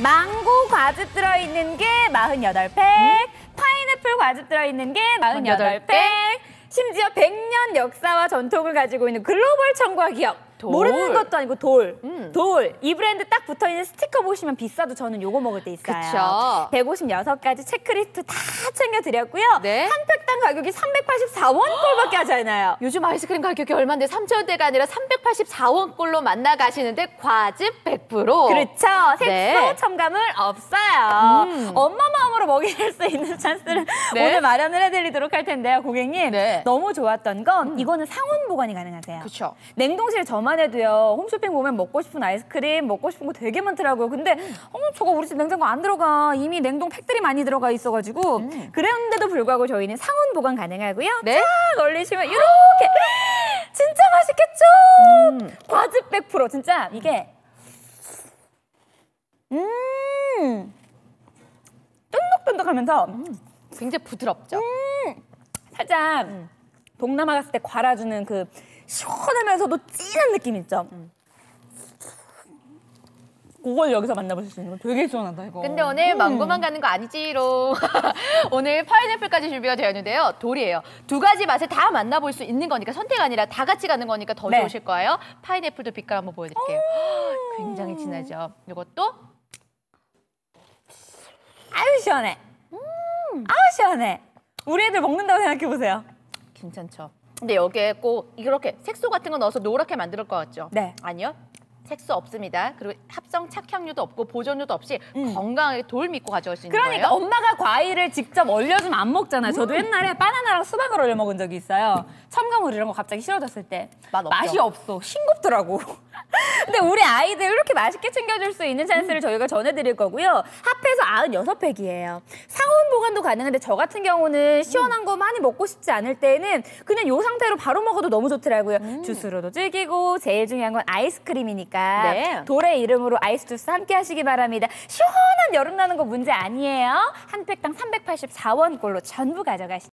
망고 과즙 들어있는 게 48팩, 파인애플 과즙 들어있는 게 48팩, 심지어 100년 역사와 전통을 가지고 있는 글로벌 청과 기업. 모르는 것도 아니고 돌. 이 브랜드 딱 붙어있는 스티커 보시면 비싸도 저는 요거 먹을 때 있어요. 그쵸. 156가지 체크리스트 다 챙겨드렸고요. 네. 한 팩당 가격이 384원꼴밖에 하지 않아요. 요즘 아이스크림 가격이 얼마인데 3,000원대가 아니라 384원꼴로 만나가시는데 과즙 100%. 그렇죠. 색소 네. 첨가물 없어요. 엄마 마음으로 먹일 수 있는 찬스를 네. 오늘 마련을 해드리도록 할 텐데요. 고객님, 네. 너무 좋았던 건 이거는 상온 보관이 가능하세요. 그렇죠. 냉동실 저만 해도요. 홈쇼핑 보면 먹고 싶은 아이스크림, 먹고 싶은 거 되게 많더라고요. 근데 저거 우리 집 냉장고 안 들어가. 이미 냉동 팩들이 많이 들어가 있어가지고 그런데도 불구하고 저희는 상온 보관 가능하고요. 네. 쫙 얼리시면 이렇게 진짜 맛있겠죠? 과즙 100% 진짜 이게 쫀득쫀득하면서 굉장히 부드럽죠. 살짝 동남아 갔을 때 갈아주는 그 시원하면서도 진한 느낌 있죠? 그걸 여기서 만나보실 수 있는 거 되게 시원하다, 이거. 근데 오늘 망고만 가는 거 아니지롱. 오늘 파인애플까지 준비가 되어 있는데요. 돌이에요. 두 가지 맛을 다 만나볼 수 있는 거니까 선택 아니라 다 같이 가는 거니까 더 네. 좋으실 거예요. 파인애플도 빛깔 한번 보여드릴게요. 굉장히 진하죠. 이것도 아유, 시원해. 아유, 시원해. 우리 애들 먹는다고 생각해보세요. 괜찮죠. 근데 여기에 꼭 이렇게 색소 같은 거 넣어서 노랗게 만들 것 같죠? 네. 아니요. 색소 없습니다. 그리고 합성 착향료도 없고 보존료도 없이 건강하게 돌 믿고 가져올 수 있는 그러니까 거예요. 엄마가 과일을 직접 얼려주면 안 먹잖아요. 저도 옛날에 바나나랑 수박을 얼려 먹은 적이 있어요. 첨가물 이런 거 갑자기 싫어졌을 때. 맛 없죠? 맛이 없어. 싱겁더라고. 근데 우리 아이들 이렇게 맛있게 챙겨줄 수 있는 찬스를 저희가 전해드릴 거고요. 합해서 96팩이에요. 상온 보관도 가능한데 저 같은 경우는 시원한 거 많이 먹고 싶지 않을 때는 그냥 이 상태로 바로 먹어도 너무 좋더라고요. 주스로도 즐기고 제일 중요한 건 아이스크림이니까 네. 돌의 이름으로 아이스 주스 함께 하시기 바랍니다. 시원한 여름 나는 거 문제 아니에요. 한 팩당 384원꼴로 전부 가져가시죠.